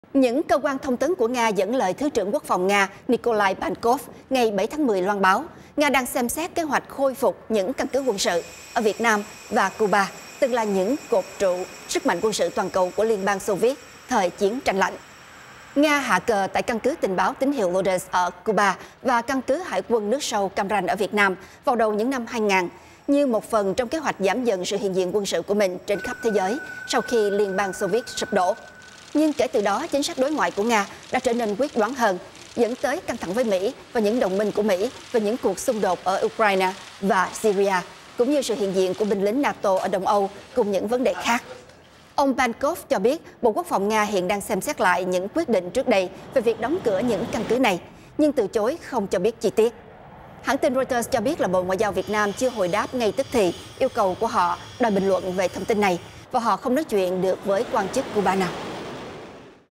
Những cơ quan thông tấn của Nga dẫn lời Thứ trưởng Quốc phòng Nga Nikolai Pankov ngày 7 tháng 10 loan báo Nga đang xem xét kế hoạch khôi phục những căn cứ quân sự ở Việt Nam và Cuba, từng là những cột trụ sức mạnh quân sự toàn cầu của Liên bang Xô Viết thời chiến tranh lạnh. Nga hạ cờ tại căn cứ tình báo tín hiệu Lourdes ở Cuba và căn cứ hải quân nước sâu Cam Ranh ở Việt Nam vào đầu những năm 2000 như một phần trong kế hoạch giảm dần sự hiện diện quân sự của mình trên khắp thế giới sau khi Liên bang Xô Viết sụp đổ. Nhưng kể từ đó, chính sách đối ngoại của Nga đã trở nên quyết đoán hơn, dẫn tới căng thẳng với Mỹ và những đồng minh của Mỹ về những cuộc xung đột ở Ukraine và Syria, cũng như sự hiện diện của binh lính NATO ở Đông Âu cùng những vấn đề khác. Ông Pankov cho biết Bộ Quốc phòng Nga hiện đang xem xét lại những quyết định trước đây về việc đóng cửa những căn cứ này, nhưng từ chối không cho biết chi tiết. Hãng tin Reuters cho biết là Bộ Ngoại giao Việt Nam chưa hồi đáp ngay tức thì yêu cầu của họ đòi bình luận về thông tin này, và họ không nói chuyện được với quan chức Cuba nào.